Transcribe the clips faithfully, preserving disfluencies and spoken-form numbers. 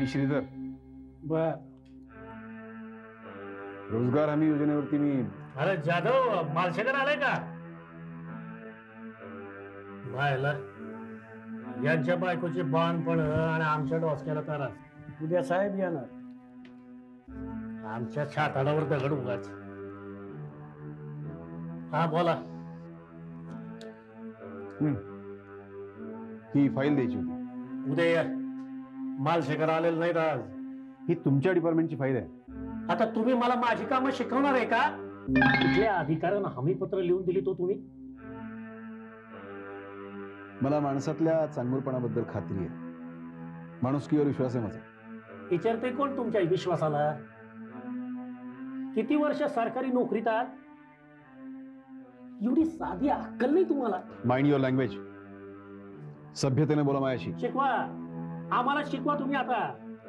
मी श्रीधर. बर. रोजगार हमी योजनेवरती मी. अरे जाधव मालशेकर आलाय का? बायला यांच्या बायकोची बाणपण आणि आमच्या डोसक्याला तारास. उद्या साहेब येणार. आमच्या छाताडावर दगड उगाच. हा बोला. ही फाईल द्यायची होती. उद्या या. मालशेकर आलेलं नाहीत आज. ही तुमच्या डिपार्टमेंटची फाईल आहे. आता तुम्ही मला माझी कामं शिकवणार आहे का? कुठल्या अधिकाऱ्यानं हमी पत्र लिहून दिली तो तुम्ही? मला माणसातल्या चांगुलपणाबद्दल खात्री आहे. माणुसकीवर विश्वास आहे माझा. विचारते कोण तुमच्या विश्वासाला? किती वर्ष सरकारी नोकरीत आहात? एवढी साधी अक्कल नाही तुम्हाला? Mind your language. सभ्यतेने बोला माझ्याशी. शिकवा. आम्हाला शिकवा तुम्ही. आता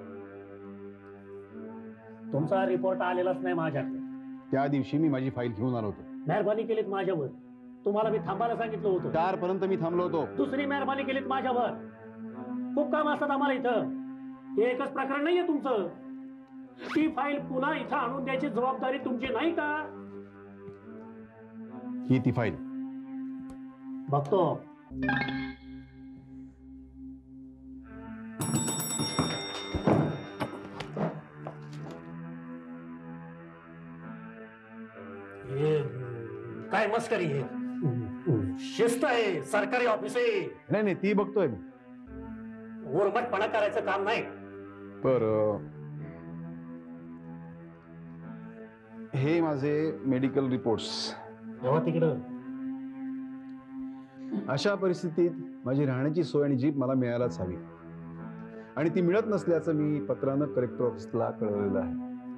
तुमचा रिपोर्ट आलेलाच नाही माझ्याकडे. त्या दिवशी मी माझी फाईल घेऊन आलो होतो. मेहरबानी केलीत माझ्यावर. तुम्हाला मी थांबायला सांगितलं होतं. चार पर्यंत मी थांबलो होतो. दुसरी मेहरबानी केलीत माझ्यावर. खूप काम असतात आम्हाला इथं. हे एकच प्रकरण नाहीये तुमचं. ती फाईल पुन्हा इथं आणून द्यायची जबाबदारी तुमची नाही का? ही ती फाईल. बघतो. काय मस्करी आहे? शिस्त आहे. सरकारी ऑफिस आहे. नाही नाही ती बघतोय मी. उर्मटपणा करायचं काम नाही. पर हे माझे मेडिकल रिपोर्ट्स. तिकडं अशा परिस्थितीत माझी राहण्याची सोय आणि जीप मला मिळायलाच हवी आणि ती मिळत नसल्याचं मी पत्रानं कलेक्टर ऑफिसला कळवलेलं आहे.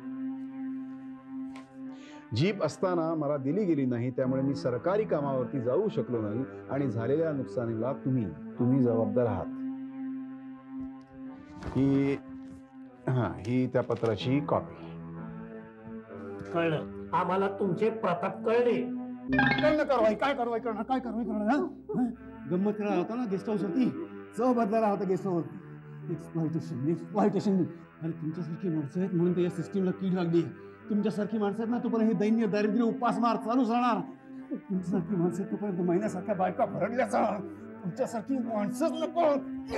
जीप असताना मला दिली गेली नाही, त्यामुळे मी सरकारी कामावरती जाऊ शकलो नाही आणि झालेल्या नुकसानीला तुम्ही तुम्ही जबाबदार आहात. ही हा ही त्या पत्राची कॉपी. कळलं. आम्हाला तुमचे प्रताप कळले. कळलं. कारवाई काय कारवाई करणार? काय कारवाई करणार? गंमत करायला होता ना गेस्ट हाऊस वरती. चव बदलायला होता गेस्ट हाऊस वरती. Exploitation exploitation. अरे तुमच्यासारखी माणसं आहेत म्हणून तर या सिस्टीमला कीड लागली. तुमच्यासारखी माणसं आहेत ना तोपर्यंत हे दैन्य दारिद्र्य उपासमार चालूच राहणार. तुमच्यासारखी माणसं तोपर्यंत महिन्यासारख्या बायका भरडल्या जाणार. तुमच्यासारखी माणसंच नको.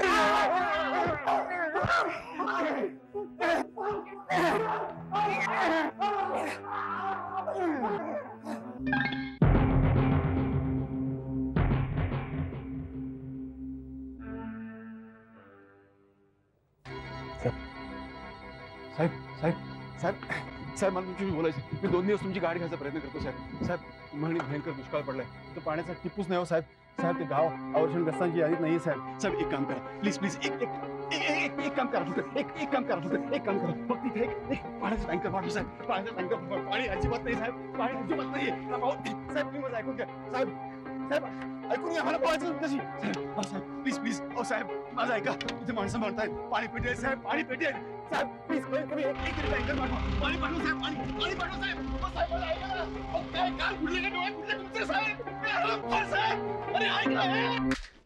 साहेब साहेब साहेब साहेब मला तुमच्याशी बोलायचं. मी दोन दिवस तुमची गाडी घ्यायचा प्रयत्न करतो साहेब. साहेब म्हणे भयंकर दुष्काळ पडलाय. तो पाण्याचा टिपूच नाही हो साहेब. साहेब ते गाव अवर्षणग्रस्तांची यादीत नाही साहेब. साहेब एक काम करा प्लीज प्लीज. एक एक एक काम करा फक्त. एक एक काम करा फक्त. एक काम करा फक्त. इथे एक पाण्याचं टँकर पाठवा साहेब. पाण्याचं टँकर. पाणी अजिबात नाही साहेब. पाणी अजिबात नाही. साहेब तुम्ही माझं ऐकून घ्या साहेब. साहेब ऐकून घ्या. मला बोलायचं तुमच्याशी. साहेब साहेब प्लीज प्लीज. ओ साहेब माझं ऐका. इथे माणसं म्हणतायत पाणी पेटेल साहेब. पाणी पेटेल साहेब. प्लीज कमी एक टँकर पाठवा. पाणी पाठवा साहेब. पाणी पाणी पाठवा साहेब. साहेब मला ऐका ना. काय काय कुठले काय डोळे कुठले तुमचे साहेब. साहेब अरे ऐका.